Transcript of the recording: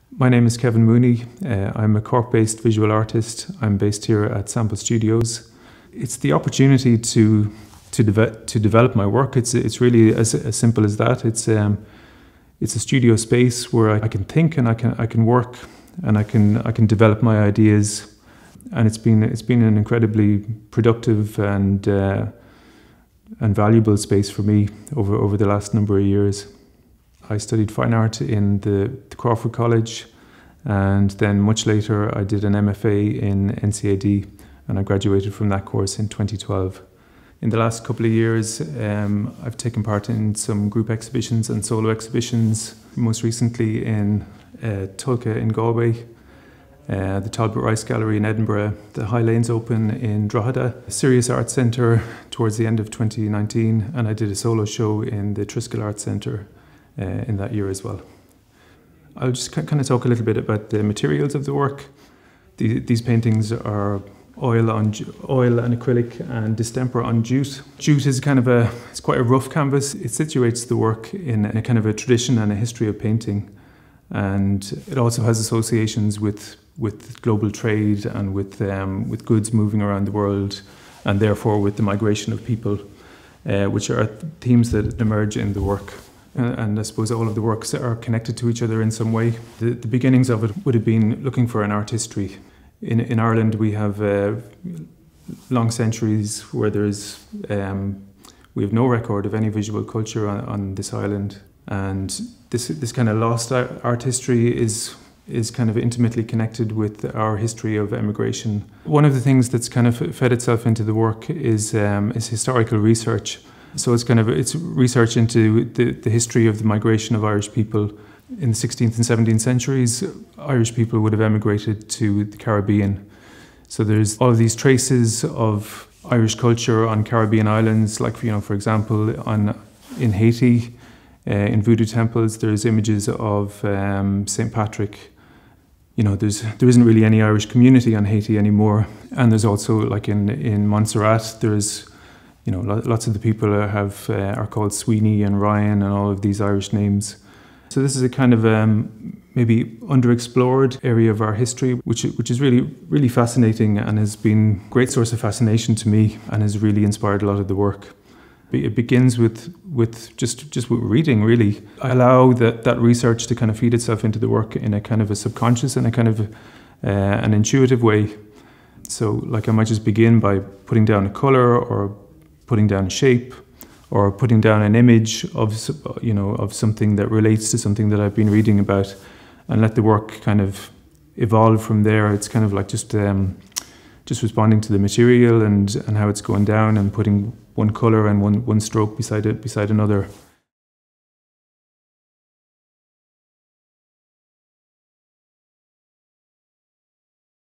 My name is Kevin Mooney. I'm a Cork-based visual artist. I'm based here at Sample Studios. It's the opportunity to develop my work. It's really as simple as that. It's a studio space where I can think and I can work and I can develop my ideas. And it's been an incredibly productive and valuable space for me over the last number of years. I studied fine art in the Crawford College, and then much later I did an MFA in NCAD, and I graduated from that course in 2012. In the last couple of years, I've taken part in some group exhibitions and solo exhibitions, most recently in Tulca in Galway, the Talbot Rice Gallery in Edinburgh, the Highlanes Open in Drogheda, Excel Arts Centre towards the end of 2019, and I did a solo show in the Triskel Arts Centre in that year as well. I'll just kind of talk a little bit about the materials of the work. These paintings are oil and acrylic and distemper on jute. Jute is it's quite a rough canvas. It situates the work in a kind of a tradition and a history of painting. And it also has associations with global trade and with goods moving around the world, and therefore with the migration of people, which are themes that emerge in the work. And I suppose all of the works are connected to each other in some way. The beginnings of it would have been looking for an art history. In Ireland, we have long centuries where we have no record of any visual culture on this island. And this kind of lost art history is kind of intimately connected with our history of emigration. One of the things that's kind of fed itself into the work is historical research. So it's research into the history of the migration of Irish people. In the 16th and 17th centuries, Irish people would have emigrated to the Caribbean. So there's all of these traces of Irish culture on Caribbean islands, like for example, in Haiti, in voodoo temples, there's images of St. Patrick. There isn't really any Irish community on Haiti anymore, and there's also like in Montserrat, there's lots of the people are called Sweeney and Ryan and all of these Irish names. So this is a kind of maybe underexplored area of our history, which is really, really fascinating and has been a great source of fascination to me and has really inspired a lot of the work. It begins with just with reading, really. I allow that research to kind of feed itself into the work in a kind of a subconscious and a kind of an intuitive way. So like I might just begin by putting down a colour or putting down a shape, or putting down an image of something that relates to something that I've been reading about, and let the work kind of evolve from there. It's kind of like just responding to the material and how it's going down, and putting one colour and one stroke beside another.